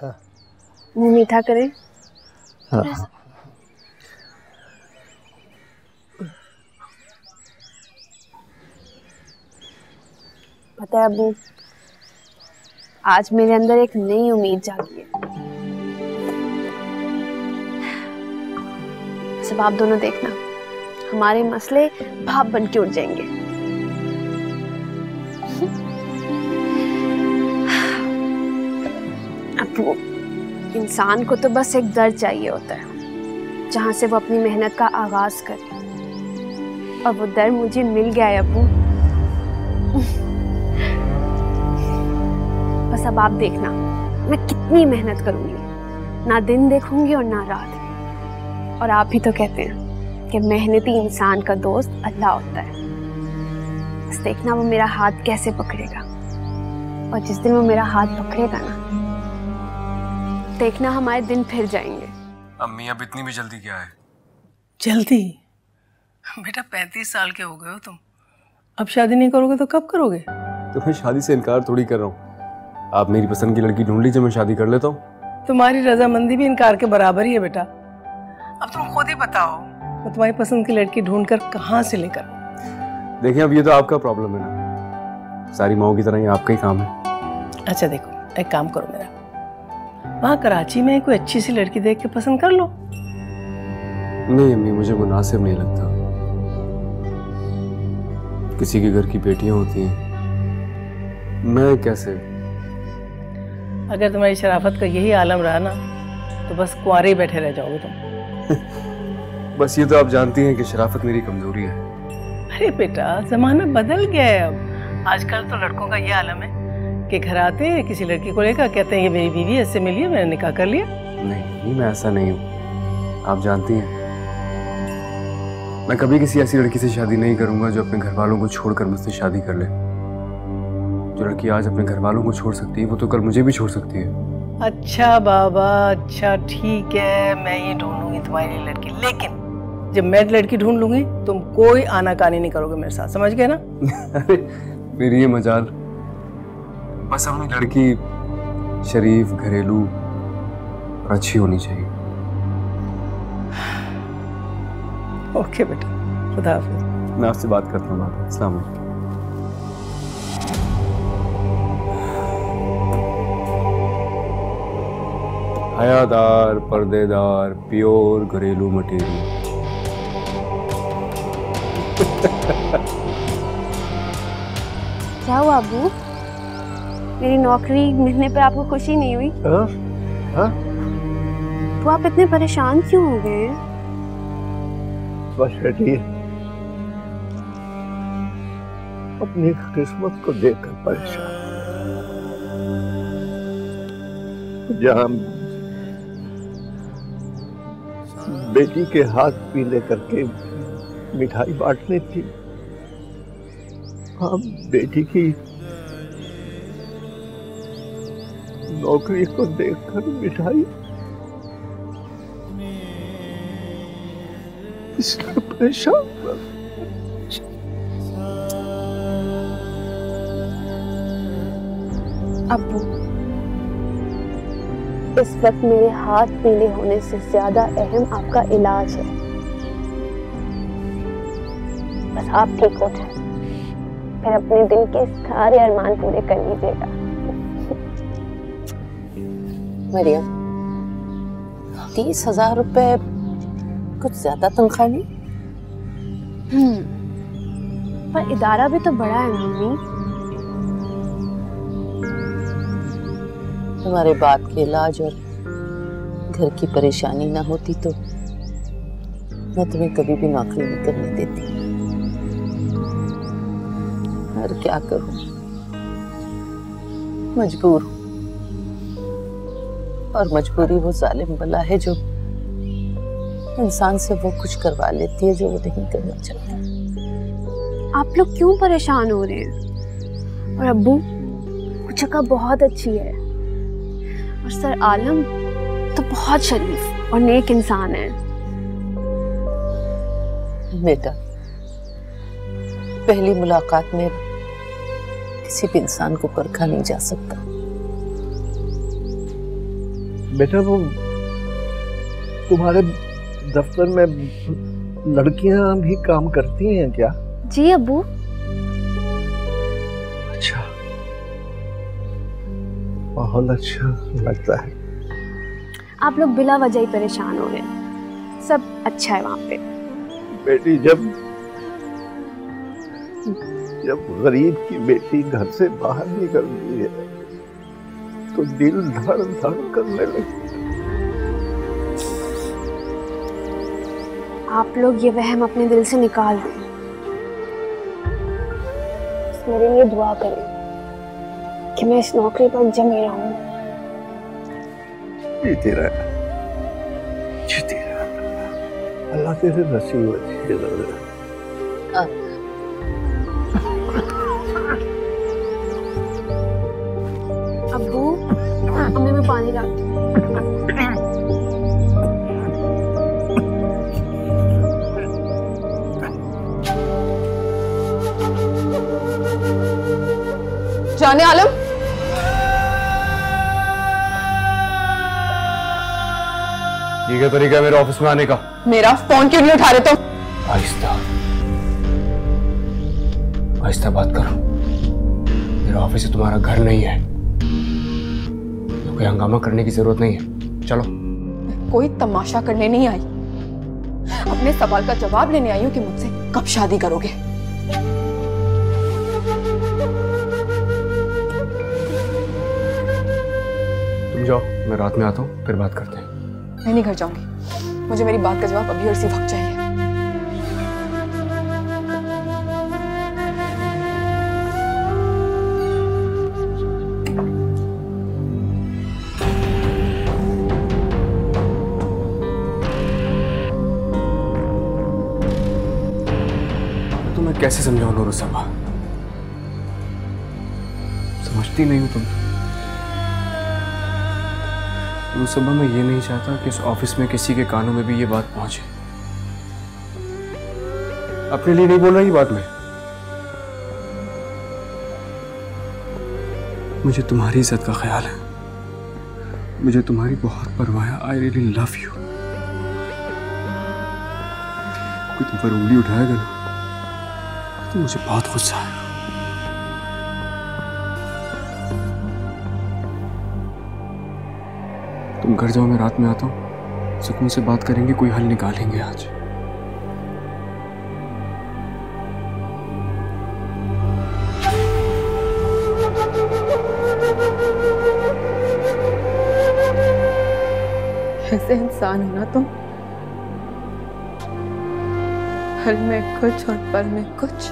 मुंह मीठा करें। हाँ। पता है अबू, आज मेरे अंदर एक नई उम्मीद जागी है। सिर्फ आप दोनों देखना, हमारे मसले भाप बन के उठ जाएंगे। अबू, इंसान को तो बस एक दर चाहिए होता है जहां से वो अपनी मेहनत का आगाज करे, और वो दर मुझे मिल गया है अबू। बस अब आप देखना, मैं कितनी मेहनत करूंगी, ना दिन देखूंगी और ना रात। और आप भी तो कहते हैं कि मेहनती इंसान का दोस्त अल्लाह होता है। बस देखना वो मेरा हाथ कैसे पकड़ेगा, और जिस दिन वो मेरा हाथ पकड़ेगा ना, देखना हमारे दिन फिर जाएंगे। अम्मी अब इतनी भी जल्दी क्या है? जल्दी? बेटा 35 साल के हो गए हो तुम, अब शादी नहीं करोगे तो कब करोगे? तो मैं शादी से इनकार थोड़ी कर रहा हूँ। आप मेरी पसंद की लड़की ढूंढ लीजिए, मैं शादी कर लेता हूँ। तुम्हारी रजामंदी भी इनकार के बराबर ही है बेटा। अब तुम खुद ही बताओ, मैं तुम्हारी पसंद की लड़की ढूंढ कर कहाँ से लेकर? देखिए अब ये तो आपका प्रॉब्लम है ना, सारी माओ की तरह ये आपका ही काम है। अच्छा देखो, एक काम करो मेरा, वहाँ कराची में कोई अच्छी सी लड़की देख के पसंद कर लो। नहीं अम्मी, मुझे मुनासिब नहीं लगता। किसी के घर की बेटियां होती हैं, मैं कैसे? अगर तुम्हारी शराफत का यही आलम रहा ना, तो बस कुंवारे ही बैठे रह जाओगे तुम। बस ये तो आप जानती हैं कि शराफत मेरी कमजोरी है। अरे बेटा, जमाना बदल गया है अब। आजकल तो लड़कों का ये आलम है कि घर आते हैं किसी लड़की को लेकर, कहते हैं ये मेरी बीवी है, इससे मिलिए, मैंने निकाह कर लिया। नहीं, मैं ऐसा नहीं हूँ, आप जानती हैं। मैं कभी किसी ऐसी लड़की से शादी नहीं करूंगा जो अपने घर वालों को छोड़कर मुझसे शादी कर ले। जो लड़की आज अपने घर वालों को छोड़ सकती है, वो तो कल मुझे भी छोड़ सकती है। अच्छा बाबा, अच्छा ठीक है, मैं ये ढूंढूंगी तुम्हारी लिए लड़की, लेकिन जब मैं लड़की ढूंढ लूंगी तुम कोई आनाकानी नहीं करोगे मेरे साथ, समझ गए ना? अरे मेरी ये मजाल, बस अपनी लड़की शरीफ, घरेलू और अच्छी होनी चाहिए। ओके बेटा, खुदा हाफिज़। मैं आपसे बात करता हूँ बाद में। अस्सलाम वालेकुम। हयादार, पर्देदार, प्योर घरेलू मटेरियल। क्या हुआ अबू, मेरी नौकरी मिलने पर आपको खुशी नहीं हुई? हाँ? तो आप इतने परेशान क्यों हो गए? बस बेटी, अपनी किस्मत को देखकर परेशान। जहां बेटी के हाथ पीले करके मिठाई बांटनी थी, अब बेटी की नौकरी को देखकर मिठाई, इसलिए परेशान। अब्बू, इस वक्त मेरे हाथ पीले होने से ज्यादा अहम आपका इलाज है। बस आप ठीक हो जाए, फिर अपने दिल के सारे अरमान पूरे कर लीजिएगा। मरियम, 30,000 रुपए कुछ ज्यादा तनख्वाह नहीं? पर इदारा भी तो बड़ा है मम्मी। तुम्हारे बाप के इलाज और घर की परेशानी ना होती तो मैं तुम्हें कभी भी नौकरी नहीं करने देती। और क्या करूं, मजबूर हूं। और मजबूरी वो जालिम बला है जो इंसान से वो कुछ करवा लेती है जो वो नहीं करना चाहती। आप लोग क्यों परेशान हो रहे हैं? और अब्बू, वो जगह बहुत अच्छी है, और सर आलम तो बहुत शरीफ और नेक इंसान है। बेटा, पहली मुलाकात में किसी भी इंसान को परखा नहीं जा सकता। बेटा वो तुम्हारे दफ्तर में लड़कियां भी काम करती हैं क्या? जी अब्बू। अच्छा, बहुत अच्छा लगता है। आप लोग बिला वजह ही परेशान हो रहे हैं, सब अच्छा है वहाँ पे। बेटी, जब गरीब की बेटी घर से बाहर निकलती है तो दिल धड़ धड़ करने लगता है। आप लोग ये वहम अपने दिल से निकाल दें। मेरे लिए दुआ करें कि मैं इस नौकरी पर जमी रहूं। जीती रह, जीती रह, अल्लाह तेरे नसीब अच्छे लग रहे। अब्बू, हमें मैं पानी लाती हूँ। जाने आलम, ये क्या तरीका है मेरे ऑफिस में आने का? मेरा फोन क्यों नहीं उठा रहे तुम? आहिस्ता आहिस्ता बात करो। मेरा ऑफिस तुम्हारा घर नहीं है, तो कोई हंगामा करने की जरूरत नहीं है। चलो। कोई तमाशा करने नहीं आई, अपने सवाल का जवाब लेने आई हूँ कि मुझसे कब शादी करोगे। तुम जाओ, मैं रात में आता हूँ, फिर बात करते हैं। मैं नहीं घर जाऊंगी, मुझे मेरी बात का जवाब अभी और इसी वक्त चाहिए। तुम्हें कैसे समझाऊं नूरुसबा, समझती नहीं हो तुम। नूरुसबा, मैं ये नहीं चाहता कि इस ऑफिस में किसी के कानों में भी ये बात पहुंचे। अपने लिए नहीं बोल रहा ये बात मैं। मुझे तुम्हारी इज्जत का ख्याल है, मुझे तुम्हारी बहुत परवाह है। I really love you. कोई तुम पर उंगली उठाएगा ना तो मुझे बहुत गुस्सा आएगा। तुम घर जाओ, मैं रात में आता हूँ, सुकून से बात करेंगे, कोई हल निकालेंगे आज। ऐसे इंसान हो ना तुम, पल में कुछ और पल में कुछ।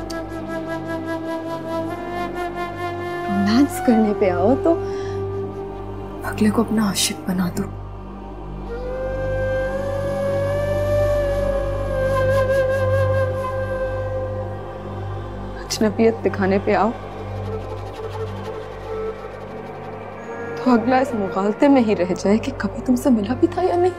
रोमांस करने पे आओ तो अगले को अपना आशिक बना दो। अजनबियत दिखाने पे आओ तो अगला इस मुगालते में ही रह जाए कि कभी तुमसे मिला भी था या नहीं।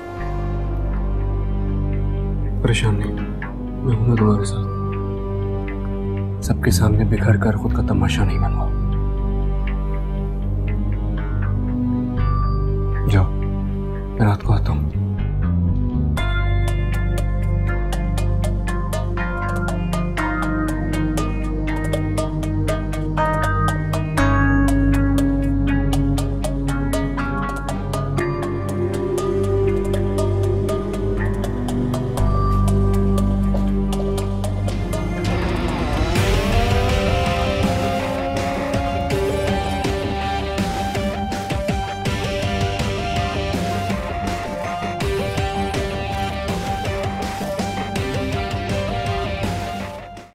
परेशान नहीं, मैं हूं ना तुम्हारे साथ। सबके सामने बिखर कर खुद का तमाशा नहीं बनवाओ। जाओ, मैं रात को